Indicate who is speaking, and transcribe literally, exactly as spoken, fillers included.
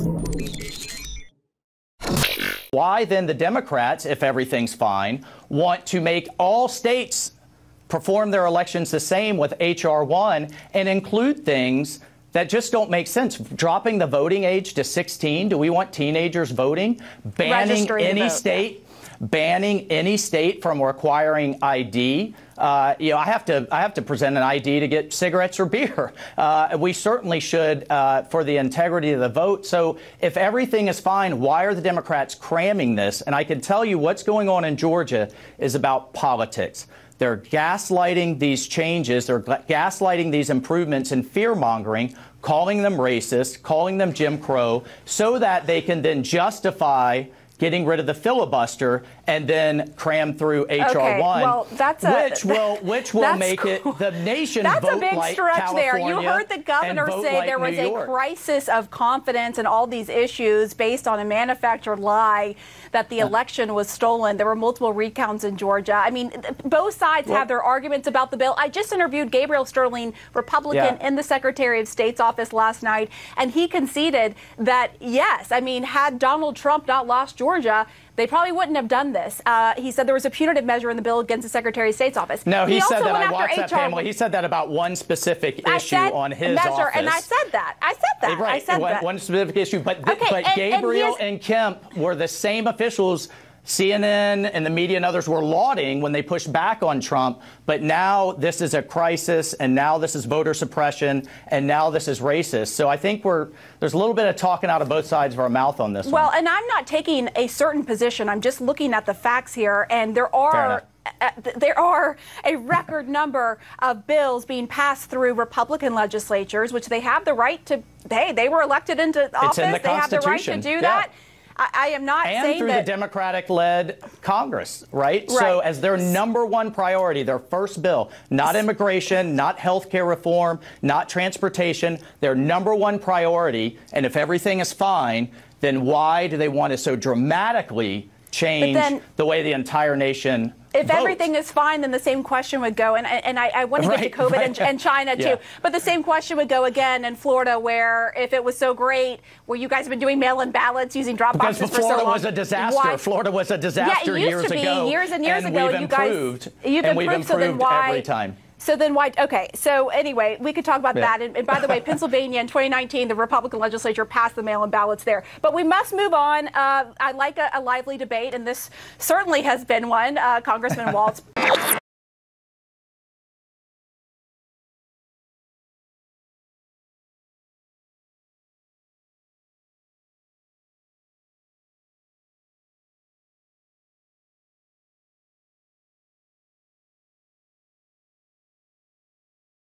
Speaker 1: Why then the Democrats, if everything's fine, want to make all states perform their elections the same with H R one and include things that just don't make sense. Dropping the voting age to sixteen. Do we want teenagers voting? Banning any state, banning any state from requiring I D. Uh, you know, I have to I have to present an I D to get cigarettes or beer. Uh, we certainly should uh, for the integrity of the vote. So if everything is fine, why are the Democrats cramming this? And I can tell you what's going on in Georgia is about politics. They're gaslighting these changes. They're gaslighting these improvements and fear-mongering, calling them racist, calling them Jim Crow, so that they can then justify getting rid of the filibuster and then cram through H R one,
Speaker 2: okay, well, that's a,
Speaker 1: which will which will make it the nation
Speaker 2: that's
Speaker 1: vote
Speaker 2: a big
Speaker 1: like
Speaker 2: stretch
Speaker 1: California.
Speaker 2: There. You heard the governor say
Speaker 1: like
Speaker 2: there was
Speaker 1: New
Speaker 2: a
Speaker 1: York.
Speaker 2: crisis of confidence in all these issues based on a manufactured lie that the election was stolen. There were multiple recounts in Georgia. I mean, both sides well, have their arguments about the bill. I just interviewed Gabriel Sterling, Republican,
Speaker 1: yeah.
Speaker 2: in the Secretary of State's office last night, and he conceded that, yes, I mean, had Donald Trump not lost Georgia, they probably wouldn't have done this. Uh, he said there was a punitive measure in the bill against the Secretary of State's office.
Speaker 1: No, he, he said that. I watched
Speaker 2: H R
Speaker 1: that, Pamela. He said that about one specific
Speaker 2: I
Speaker 1: issue
Speaker 2: said
Speaker 1: on his
Speaker 2: measure,
Speaker 1: office.
Speaker 2: And I said that. I said that.
Speaker 1: Right.
Speaker 2: I said
Speaker 1: one,
Speaker 2: that.
Speaker 1: One specific issue. But, th
Speaker 2: okay,
Speaker 1: but
Speaker 2: and,
Speaker 1: Gabriel
Speaker 2: and,
Speaker 1: and Kemp were the same officials C N N and the media and others were lauding when they pushed back on Trump. But now this is a crisis, and now this is voter suppression, and now this is racist. So I think we're there's a little bit of talking out of both sides of our mouth on this
Speaker 2: well,
Speaker 1: one.
Speaker 2: And I'm not taking a certain position. I'm just looking at the facts here, and there are uh, there are a record number of bills being passed through Republican legislatures, which they have the right to. Hey, they were elected into office.
Speaker 1: It's in the
Speaker 2: they have the right to do
Speaker 1: yeah.
Speaker 2: that. I am not
Speaker 1: and
Speaker 2: saying
Speaker 1: through
Speaker 2: that
Speaker 1: the Democratic-led Congress, right?
Speaker 2: right?
Speaker 1: So as their number one priority, their first bill, not immigration, not health care reform, not transportation, their number one priority. And if everything is fine, then why do they want to so dramatically change then, the way the entire nation
Speaker 2: If
Speaker 1: votes?
Speaker 2: Everything is fine, then the same question would go, and, and I, I want to
Speaker 1: right,
Speaker 2: get to COVID
Speaker 1: right.
Speaker 2: and, and China, too,
Speaker 1: yeah.
Speaker 2: but the same question would go again in Florida, where if it was so great, where you guys have been doing mail-in ballots using drop
Speaker 1: because
Speaker 2: boxes for so long.
Speaker 1: Florida was a disaster.
Speaker 2: Why?
Speaker 1: Florida was a disaster
Speaker 2: yeah, it used
Speaker 1: years
Speaker 2: to be,
Speaker 1: ago.
Speaker 2: years and years
Speaker 1: and
Speaker 2: ago.
Speaker 1: We've
Speaker 2: you guys,
Speaker 1: improved,
Speaker 2: you've
Speaker 1: and
Speaker 2: improved,
Speaker 1: we've improved
Speaker 2: so then why,
Speaker 1: every time.
Speaker 2: So then why? Okay. So anyway, we could talk about
Speaker 1: yeah.
Speaker 2: that. And, and by the way, Pennsylvania in twenty nineteen, the Republican legislature passed the mail-in ballots there. But we must move on. Uh, I like a, a lively debate, and this certainly has been one. Uh, Congressman Waltz.